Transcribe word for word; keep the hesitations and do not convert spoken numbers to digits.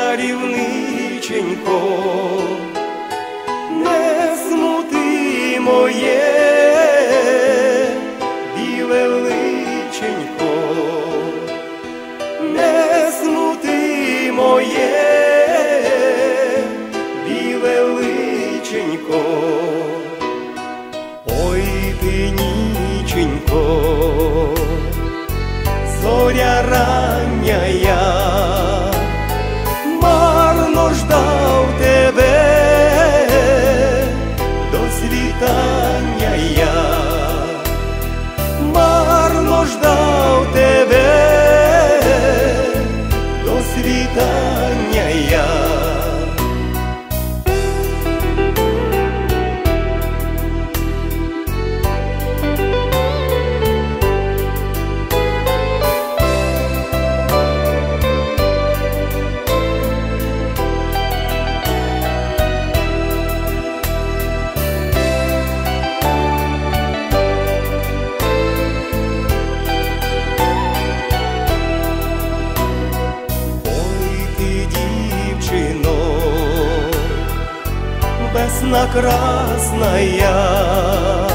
чарівниченько, не смути моє біле личенько, не смути моє біле личенько. Ой ти, ніченько, зоря рання я, марно ждав тебе до світання я, марно ждав тебе до світання я. Весна красная,